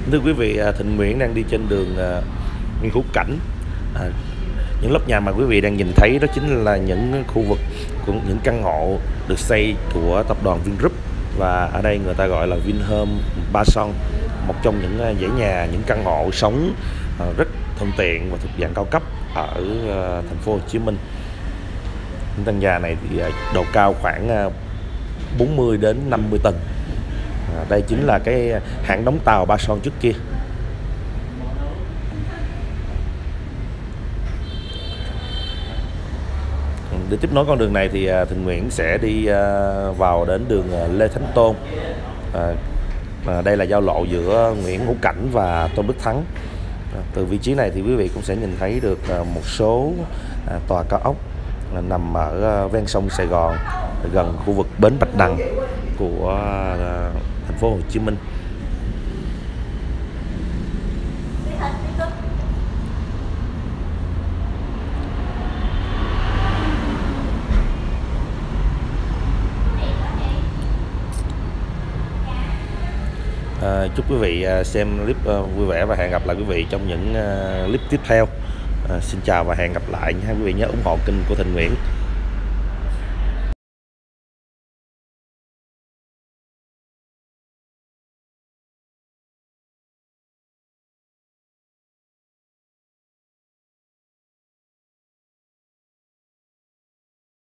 Thưa quý vị, Thịnh Nguyễn đang đi trên đường Nguyễn Hữu Cảnh. À, những lớp nhà mà quý vị đang nhìn thấy đó chính là những khu vực của những căn hộ được xây của tập đoàn Vingroup, và ở đây người ta gọi là Vinhome Ba Son, một trong những dãy nhà, những căn hộ sống rất thuận tiện và thuộc dạng cao cấp ở thành phố Hồ Chí Minh. Những căn nhà này thì độ cao khoảng 40 đến 50 tầng. Đây chính là cái hãng đóng tàu Ba Son trước kia. Để tiếp nối con đường này thì Thịnh Nguyễn sẽ đi vào đến đường Lê Thánh Tôn. Đây là giao lộ giữa Nguyễn Hữu Cảnh và Tôn Đức Thắng. Từ vị trí này thì quý vị cũng sẽ nhìn thấy được một số tòa cao ốc nằm ở ven sông Sài Gòn, gần khu vực bến Bạch Đằng của thành phố Hồ Chí Minh. Chúc quý vị xem clip vui vẻ và hẹn gặp lại quý vị trong những clip tiếp theo. Xin chào và hẹn gặp lại nha quý vị, nhớ ủng hộ kênh của Thịnh Nguyễn.